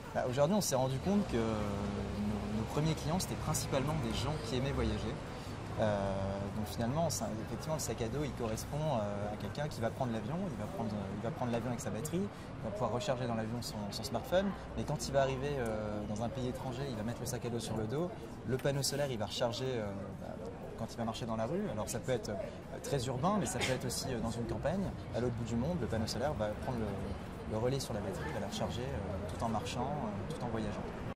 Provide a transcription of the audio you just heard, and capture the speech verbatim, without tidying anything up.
Bah, aujourd'hui, on s'est rendu compte que nos, nos premiers clients, c'était principalement des gens qui aimaient voyager. Euh, donc finalement, ça, effectivement, le sac à dos, il correspond euh, à quelqu'un qui va prendre l'avion, il va prendre, il va prendre l'avion avec sa batterie, il va pouvoir recharger dans l'avion son, son smartphone, mais quand il va arriver euh, dans un pays étranger, il va mettre le sac à dos sur le dos, le panneau solaire, il va recharger euh, bah, quand il va marcher dans la rue. Alors ça peut être euh, très urbain, mais ça peut être aussi euh, dans une campagne, à l'autre bout du monde, le panneau solaire va prendre le, le relais sur la batterie, il va la recharger euh, tout en marchant, euh, tout en voyageant.